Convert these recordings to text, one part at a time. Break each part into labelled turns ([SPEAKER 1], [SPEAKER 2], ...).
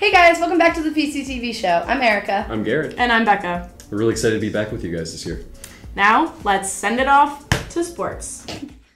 [SPEAKER 1] Hey guys, welcome back to the PCTV show. I'm Erica.
[SPEAKER 2] I'm Garrett.
[SPEAKER 3] And I'm Becca.
[SPEAKER 2] We're really excited to be back with you guys this year.
[SPEAKER 3] Now, let's send it off to sports.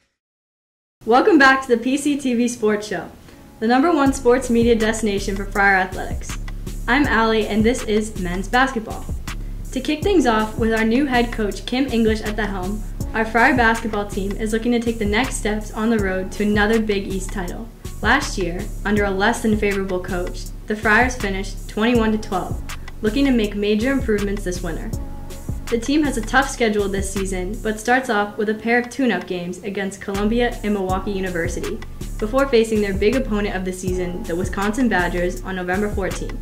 [SPEAKER 4] Welcome back to the PCTV Sports Show, the #1 sports media destination for Friar Athletics. I'm Allie, and this is men's basketball. To kick things off with our new head coach, Kim English, at the helm, our Friar basketball team is looking to take the next steps on the road to another Big East title. Last year, under a less than favorable coach, the Friars finished 21-12, looking to make major improvements this winter. The team has a tough schedule this season, but starts off with a pair of tune-up games against Columbia and Milwaukee University, before facing their big opponent of the season, the Wisconsin Badgers, on November 14th.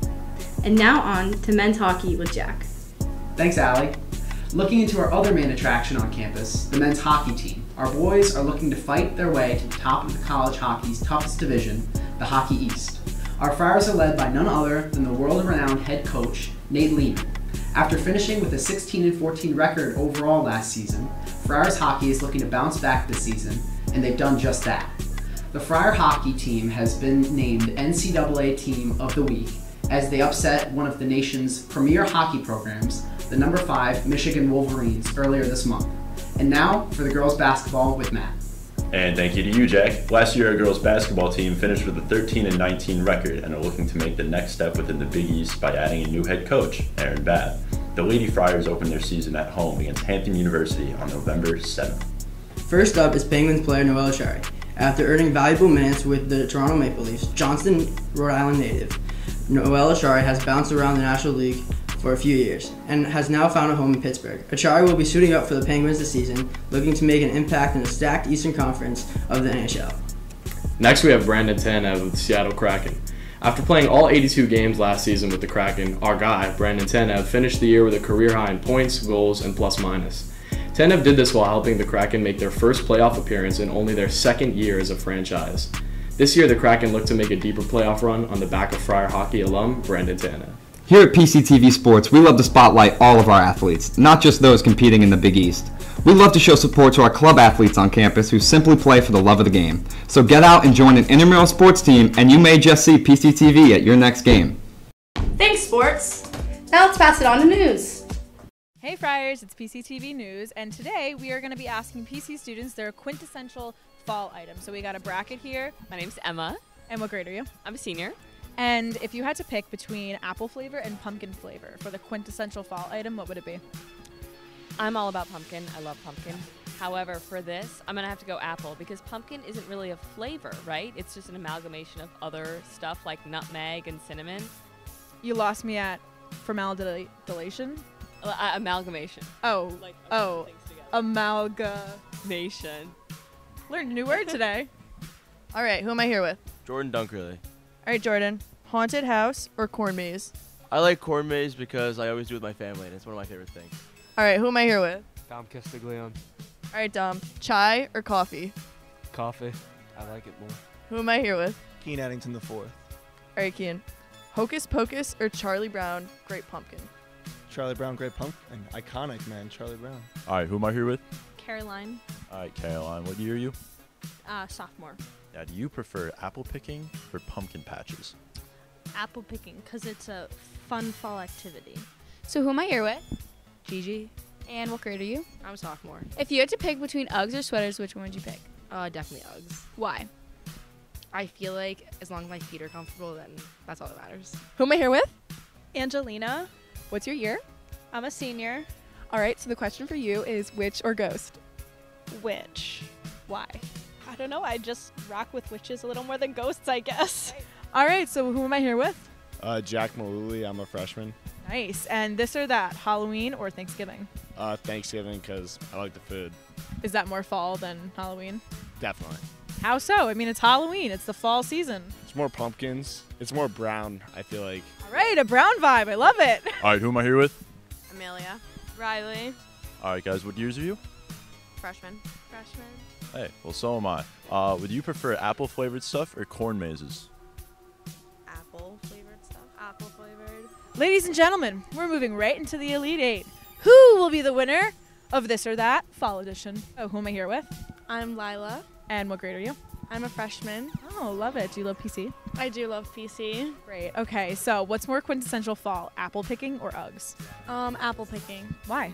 [SPEAKER 4] And now on to men's hockey with Jack.
[SPEAKER 5] Thanks, Allie. Looking into our other main attraction on campus, the men's hockey team. Our boys are looking to fight their way to the top of the college hockey's toughest division, the Hockey East. Our Friars are led by none other than the world-renowned head coach, Nate Lehman. After finishing with a 16-14 record overall last season, Friars hockey is looking to bounce back this season, and they've done just that. The Friar hockey team has been named NCAA Team of the Week as they upset one of the nation's premier hockey programs, the #5 Michigan Wolverines, earlier this month. And now for the girls basketball with Matt.
[SPEAKER 6] And thank you to you, Jack. Last year, our girls basketball team finished with a 13-19 record and are looking to make the next step within the Big East by adding a new head coach, Aaron Babb. The Lady Friars opened their season at home against Hampton University on November 7th.
[SPEAKER 7] First up is Penguins player Noelle Achari. After earning valuable minutes with the Toronto Maple Leafs, Johnston, Rhode Island native, Noelle Achari has bounced around the National League for a few years and has now found a home in Pittsburgh. Achari will be suiting up for the Penguins this season, looking to make an impact in the stacked Eastern Conference of the NHL.
[SPEAKER 8] Next, we have Brandon Tanev with the Seattle Kraken. After playing all 82 games last season with the Kraken, our guy, Brandon Tanev, finished the year with a career high in points, goals, and plus-minus. Tanev did this while helping the Kraken make their first playoff appearance in only their second year as a franchise. This year, the Kraken look to make a deeper playoff run on the back of Friar hockey alum Brandon Tanev.
[SPEAKER 9] Here at PCTV Sports, we love to spotlight all of our athletes, not just those competing in the Big East. We love to show support to our club athletes on campus who simply play for the love of the game. So get out and join an intramural sports team, and you may just see PCTV at your next game.
[SPEAKER 3] Thanks, sports.
[SPEAKER 1] Now let's pass it on to news.
[SPEAKER 10] Hey Friars, it's PCTV News, and today we are going to be asking PC students their quintessential fall item. So we got a bracket here.
[SPEAKER 11] My name's Emma.
[SPEAKER 10] And what grade are you?
[SPEAKER 11] I'm a senior.
[SPEAKER 10] And if you had to pick between apple flavor and pumpkin flavor for the quintessential fall item, what would it be?
[SPEAKER 11] I'm all about pumpkin. I love pumpkin. However, for this, I'm going to have to go apple because pumpkin isn't really a flavor, right? It's just an amalgamation of other stuff like nutmeg and cinnamon.
[SPEAKER 10] You lost me at formaldehyde.
[SPEAKER 11] Amalgamation.
[SPEAKER 10] Oh,
[SPEAKER 11] Like
[SPEAKER 10] amalgamation. Learned a new word today. All right, who am I here with?
[SPEAKER 12] Jordan Dunkerley.
[SPEAKER 10] All right, Jordan. Haunted house or corn maze?
[SPEAKER 12] I like corn maze because I always do it with my family, and it's one of my favorite things.
[SPEAKER 10] All right, who am I here with?
[SPEAKER 13] Dom Castiglione.
[SPEAKER 10] All right, Dom. Chai or coffee?
[SPEAKER 13] Coffee. I like it more.
[SPEAKER 10] Who am I here with?
[SPEAKER 14] Keen Addington IV.
[SPEAKER 10] All right, Keen. Hocus Pocus or Charlie Brown Great Pumpkin?
[SPEAKER 14] Charlie Brown Great Pumpkin. Iconic, man. Charlie Brown.
[SPEAKER 6] All right, who am I here with?
[SPEAKER 15] Caroline.
[SPEAKER 6] All right, Caroline, what year are you?
[SPEAKER 15] Sophomore.
[SPEAKER 6] Now, do you prefer apple picking or pumpkin patches?
[SPEAKER 15] Apple picking, because it's a fun fall activity. So who am I here with?
[SPEAKER 16] Gigi.
[SPEAKER 15] And what grade are you?
[SPEAKER 16] I'm a sophomore.
[SPEAKER 15] If you had to pick between Uggs or sweaters, which one would you pick?
[SPEAKER 16] Definitely Uggs.
[SPEAKER 15] Why?
[SPEAKER 16] I feel like as long as my feet are comfortable, then that's all that matters.
[SPEAKER 10] Who am I here with?
[SPEAKER 17] Angelina.
[SPEAKER 10] What's your year?
[SPEAKER 17] I'm a senior.
[SPEAKER 10] All right, so the question for you is witch or ghost?
[SPEAKER 17] Witch.
[SPEAKER 10] Why?
[SPEAKER 17] I don't know. I just rock with witches a little more than ghosts, I guess.
[SPEAKER 10] All right, so who am I here with?
[SPEAKER 18] Jack Malooly. I'm a freshman.
[SPEAKER 10] Nice. And this or that, Halloween or Thanksgiving?
[SPEAKER 18] Thanksgiving because I like the food.
[SPEAKER 10] Is that more fall than Halloween?
[SPEAKER 18] Definitely.
[SPEAKER 10] How so? I mean, it's Halloween. It's the fall season.
[SPEAKER 18] It's more pumpkins. It's more brown, I feel like.
[SPEAKER 10] All right, a brown vibe. I love it.
[SPEAKER 6] All right, who am I here with?
[SPEAKER 16] Amelia.
[SPEAKER 11] Riley.
[SPEAKER 6] All right, guys, what years are you?
[SPEAKER 16] Freshman.
[SPEAKER 6] Hey, well, so am I. Would you prefer apple-flavored stuff or corn mazes?
[SPEAKER 16] Apple flavored stuff.
[SPEAKER 10] Apple flavored. Ladies and gentlemen, we're moving right into the Elite Eight. Who will be the winner of this or that fall edition? Oh, who am I here with?
[SPEAKER 17] I'm Lila.
[SPEAKER 10] And what grade are you?
[SPEAKER 17] I'm a freshman.
[SPEAKER 10] Oh, love it. Do you love PC?
[SPEAKER 17] I do love PC.
[SPEAKER 10] Great. Okay, so what's more quintessential fall, apple picking or Uggs?
[SPEAKER 17] Apple picking.
[SPEAKER 10] Why?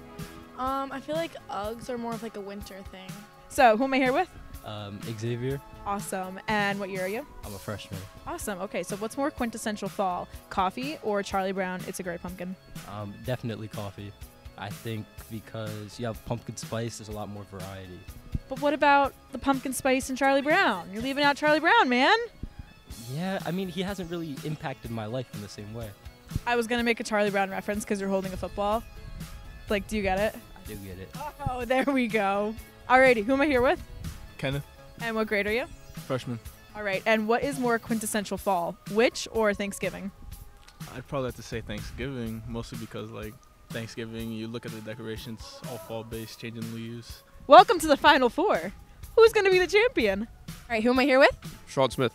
[SPEAKER 17] I feel like Uggs are more of like a winter thing.
[SPEAKER 10] So, who am I here with?
[SPEAKER 13] Xavier.
[SPEAKER 10] Awesome. And what year are you?
[SPEAKER 13] I'm a freshman.
[SPEAKER 10] Awesome. Okay, so what's more quintessential fall, coffee or Charlie Brown, It's a Great Pumpkin?
[SPEAKER 13] Definitely coffee. I think because you have pumpkin spice, there's a lot more variety.
[SPEAKER 10] But what about the pumpkin spice and Charlie Brown? You're leaving out Charlie Brown, man.
[SPEAKER 13] Yeah, I mean, he hasn't really impacted my life in the same way.
[SPEAKER 10] I was going to make a Charlie Brown reference because you're holding a football. Like, do you get it?
[SPEAKER 13] I do get it.
[SPEAKER 10] Oh, there we go. Alrighty, who am I here with?
[SPEAKER 14] Kenneth.
[SPEAKER 10] And what grade are you?
[SPEAKER 14] Freshman.
[SPEAKER 10] All right, and what is more quintessential fall, witch or Thanksgiving?
[SPEAKER 14] I'd probably have to say Thanksgiving, mostly because like Thanksgiving, you look at the decorations, all fall based, changing leaves.
[SPEAKER 10] Welcome to the Final Four. Who's going to be the champion? All right, who am I here with?
[SPEAKER 19] Sean Smith.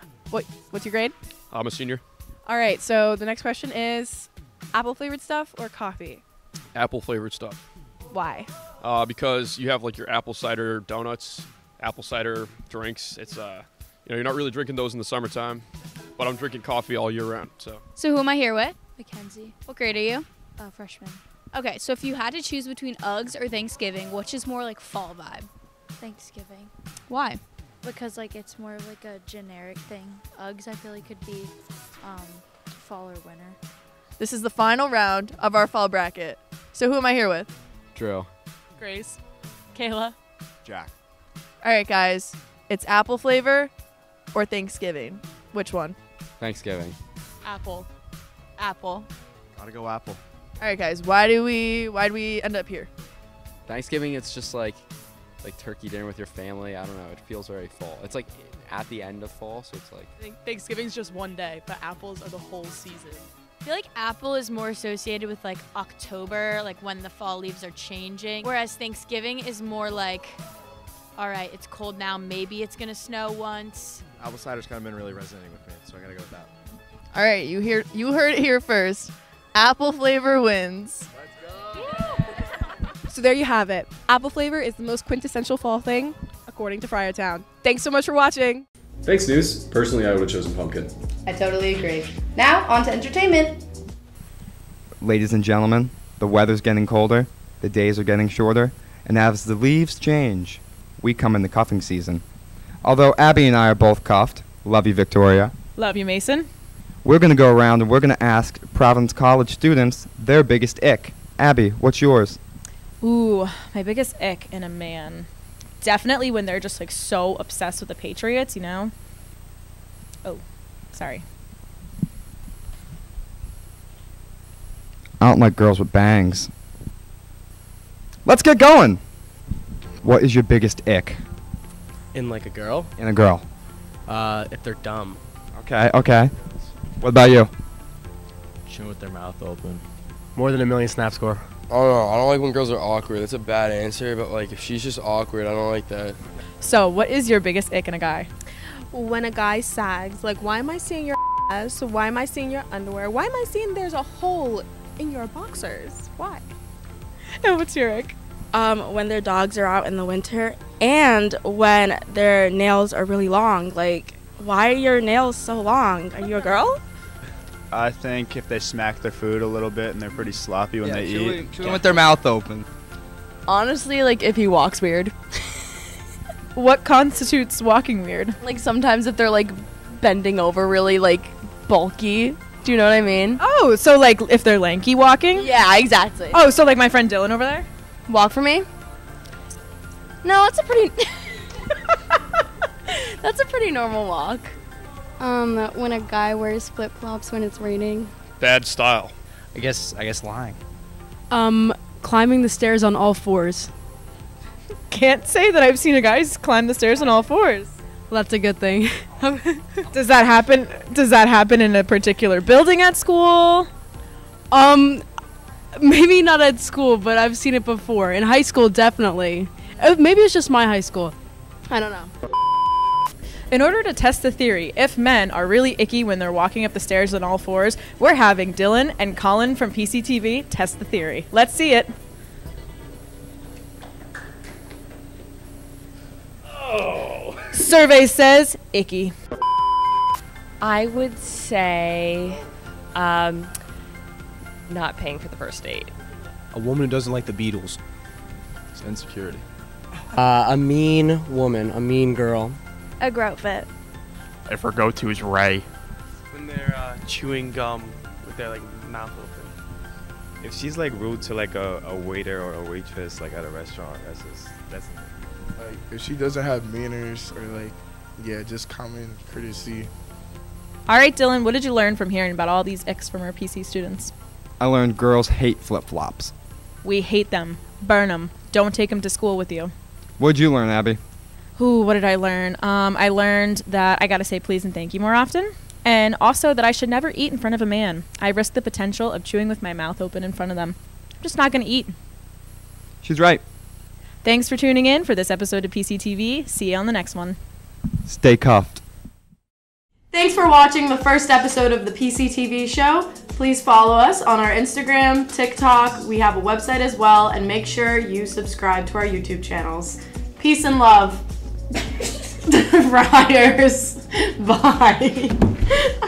[SPEAKER 20] What's your grade?
[SPEAKER 19] I'm a senior.
[SPEAKER 20] All right, so the next question is apple flavored stuff or coffee?
[SPEAKER 19] Apple flavored stuff.
[SPEAKER 20] Why?
[SPEAKER 19] Because you have like your apple cider donuts, apple cider drinks. It's you're not really drinking those in the summertime, but I'm drinking coffee all year round. So
[SPEAKER 21] who am I here with?
[SPEAKER 22] Mackenzie.
[SPEAKER 21] What grade are you?
[SPEAKER 22] Freshman.
[SPEAKER 21] Okay, so if you had to choose between Uggs or Thanksgiving, which is more like fall vibe?
[SPEAKER 22] Thanksgiving.
[SPEAKER 21] Why?
[SPEAKER 22] Because like it's more of like a generic thing. Uggs I feel like could be fall or winter.
[SPEAKER 20] This is the final round of our fall bracket. So who am I here with?
[SPEAKER 8] Drew.
[SPEAKER 10] Grace.
[SPEAKER 3] Kayla.
[SPEAKER 18] Jack.
[SPEAKER 20] All right, guys. It's apple flavor or Thanksgiving. Which one?
[SPEAKER 8] Thanksgiving.
[SPEAKER 3] Apple. Apple.
[SPEAKER 18] Gotta go apple.
[SPEAKER 20] All right, guys. Why do we end up here?
[SPEAKER 8] Thanksgiving, it's just like turkey dinner with your family. I don't know. It feels very fall. It's like at the end of fall, so it's like.
[SPEAKER 3] I think Thanksgiving's just one day, but apples are the whole season.
[SPEAKER 21] I feel like apple is more associated with like October, like when the fall leaves are changing. Whereas Thanksgiving is more like, all right, it's cold now, maybe it's gonna snow once.
[SPEAKER 18] Apple cider's kind of been really resonating with me, so I gotta go with that.
[SPEAKER 20] All right, you heard it here first. Apple flavor wins.
[SPEAKER 23] So there you have it. Apple flavor is the most quintessential fall thing, according to Friartown. Thanks so much for watching.
[SPEAKER 2] Thanks, News. Personally, I would have chosen pumpkin.
[SPEAKER 1] I totally agree. Now, on to entertainment.
[SPEAKER 9] Ladies and gentlemen, the weather's getting colder, the days are getting shorter, and as the leaves change, we come into cuffing season. Although Abby and I are both cuffed, love you, Victoria,
[SPEAKER 10] Love you, Mason.
[SPEAKER 9] we're going to go around and we're going to ask Providence College students their biggest ick. Abby, what's yours?
[SPEAKER 10] Ooh, my biggest ick in a man. Definitely when they're just like so obsessed with the Patriots, you know? Oh, sorry.
[SPEAKER 9] I don't like girls with bangs. Let's get going! What is your biggest ick
[SPEAKER 13] In like a girl?
[SPEAKER 9] in a girl?
[SPEAKER 13] If they're dumb.
[SPEAKER 9] Okay. What about you?
[SPEAKER 13] Chewing with their mouth open.
[SPEAKER 24] More than a million snap score.
[SPEAKER 25] I don't know. I don't like when girls are awkward. That's a bad answer, but like if she's just awkward, I don't like that.
[SPEAKER 10] So, what is your biggest ick in a guy?
[SPEAKER 17] When a guy sags, like, why am I seeing your ass? Why am I seeing your underwear? Why am I seeing there's a hole in your boxers? Why?
[SPEAKER 10] And what's your ick?
[SPEAKER 23] When their dogs are out in the winter and when their nails are really long. Like, why are your nails so long? Are you a girl?
[SPEAKER 26] I think if they smack their food a little bit and they're pretty sloppy when they eat.
[SPEAKER 9] Chewing with their mouth open.
[SPEAKER 20] Honestly, like if he walks weird.
[SPEAKER 10] What constitutes walking weird?
[SPEAKER 20] Like sometimes if they're like bending over really like bulky. Do you know what I mean?
[SPEAKER 10] Oh, so like if they're lanky walking?
[SPEAKER 20] Yeah, exactly.
[SPEAKER 10] Oh, so like my friend Dylan over there?
[SPEAKER 20] Walk for me? No, that's a pretty that's a pretty normal walk.
[SPEAKER 22] When a guy wears flip-flops when it's raining.
[SPEAKER 19] Bad style.
[SPEAKER 13] I guess lying.
[SPEAKER 23] Climbing the stairs on all fours.
[SPEAKER 10] Can't say that I've seen a guy climb the stairs on all fours.
[SPEAKER 23] Well, that's a good thing.
[SPEAKER 10] Does that happen? Does that happen in a particular building at school?
[SPEAKER 23] Maybe not at school, but I've seen it before. In high school, definitely. Maybe it's just my high school. I don't know.
[SPEAKER 10] In order to test the theory, if men are really icky when they're walking up the stairs on all fours, we're having Dylan and Colin from PCTV test the theory. Let's see it.
[SPEAKER 6] Oh.
[SPEAKER 10] Survey says icky.
[SPEAKER 4] I would say not paying for the first date.
[SPEAKER 24] A woman who doesn't like the Beatles.
[SPEAKER 2] It's insecurity.
[SPEAKER 5] A mean woman, a mean girl.
[SPEAKER 22] A grout fit.
[SPEAKER 7] If her go-to is Ray.
[SPEAKER 11] When they're chewing gum with their like mouth open.
[SPEAKER 12] If she's like rude to like a waiter or a waitress like at a restaurant, that's
[SPEAKER 15] like if she doesn't have manners or like just common courtesy.
[SPEAKER 10] All right, Dylan, what did you learn from hearing about all these icks from our PC students?
[SPEAKER 9] I learned girls hate flip-flops.
[SPEAKER 10] We hate them. Burn them. Don't take them to school with you.
[SPEAKER 9] What'd you learn, Abby?
[SPEAKER 10] Ooh, what did I learn? I learned that I gotta say please and thank you more often. And also that I should never eat in front of a man. I risk the potential of chewing with my mouth open in front of them. I'm just not gonna eat.
[SPEAKER 9] She's right.
[SPEAKER 10] Thanks for tuning in for this episode of PCTV. See you on the next one.
[SPEAKER 9] Stay cuffed.
[SPEAKER 1] Thanks for watching the first episode of the PCTV show. Please follow us on our Instagram, TikTok. We have a website as well, and make sure you subscribe to our YouTube channels. Peace and love. Friars. Bye.